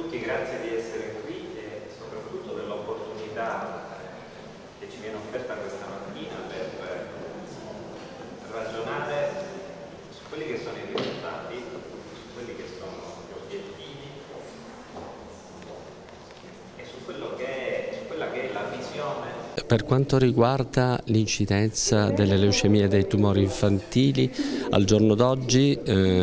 tutti, grazie di essere qui e soprattutto dell'opportunità che ci viene offerta questa mattina per ragionare su quelli che sono i risultati, su quelli che sono gli obiettivi e su quella che è la visione. Per quanto riguarda l'incidenza delle leucemie e dei tumori infantili, al giorno d'oggi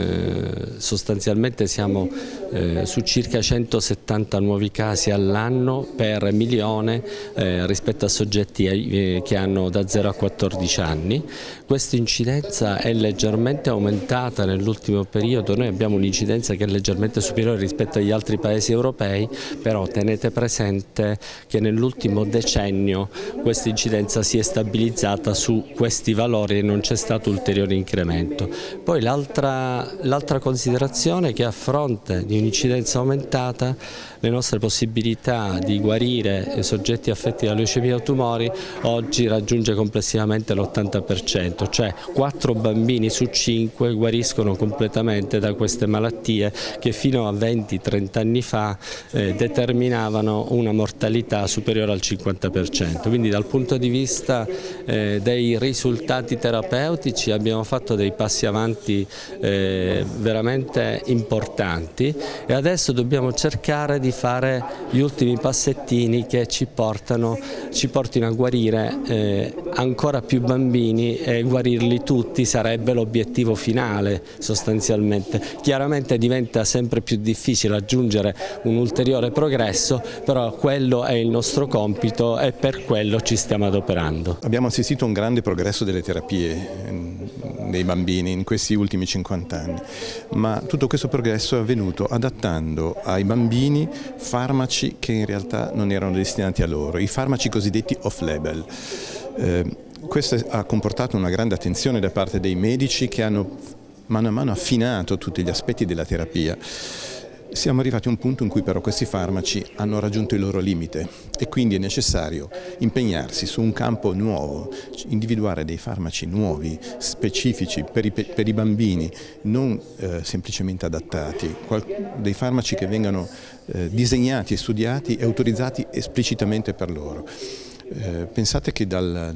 sostanzialmente siamo su circa 170 nuovi casi all'anno per milione rispetto a soggetti che hanno da 0 a 14 anni. Questa incidenza è leggermente aumentata nell'ultimo periodo, noi abbiamo un'incidenza che è leggermente superiore rispetto agli altri paesi europei, però tenete presente che nell'ultimo decennio questa incidenza si è stabilizzata su questi valori e non c'è stato ulteriore incremento. Poi l'altra considerazione è che a fronte di un'incidenza aumentata le nostre possibilità di guarire soggetti affetti da leucemia o tumori oggi raggiunge complessivamente l'80%, cioè 4 bambini su 5 guariscono completamente da queste malattie che fino a 20-30 anni fa determinavano una mortalità superiore al 50%. Quindi dal punto di vista dei risultati terapeutici abbiamo fatto dei passi avanti veramente importanti e adesso dobbiamo cercare di fare gli ultimi passettini che ci portino a guarire ancora più bambini e guarirli tutti sarebbe l'obiettivo finale sostanzialmente. Chiaramente diventa sempre più difficile raggiungere un ulteriore progresso, però quello è il nostro compito e per quello ci stiamo adoperando. Abbiamo assistito a un grande progresso delle terapie dei bambini in questi ultimi 50 anni, ma tutto questo progresso è avvenuto adattando ai bambini farmaci che in realtà non erano destinati a loro, i farmaci cosiddetti off-label. Questo ha comportato una grande attenzione da parte dei medici che hanno mano a mano affinato tutti gli aspetti della terapia. Siamo arrivati a un punto in cui però questi farmaci hanno raggiunto il loro limite e quindi è necessario impegnarsi su un campo nuovo, individuare dei farmaci nuovi, specifici per i bambini, non semplicemente adattati, dei farmaci che vengano disegnati, studiati e autorizzati esplicitamente per loro. Pensate che dal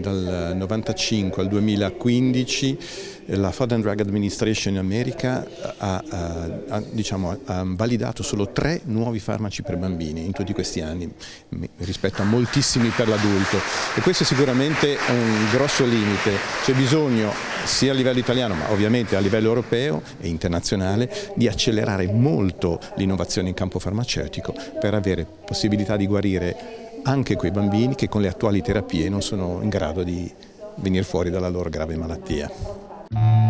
1995 al 2015 la Food and Drug Administration in America ha validato solo 3 nuovi farmaci per bambini in tutti questi anni rispetto a moltissimi per l'adulto e questo è sicuramente un grosso limite. C'è bisogno sia a livello italiano ma ovviamente a livello europeo e internazionale di accelerare molto l'innovazione in campo farmaceutico per avere possibilità di guarire anche quei bambini che con le attuali terapie non sono in grado di venire fuori dalla loro grave malattia.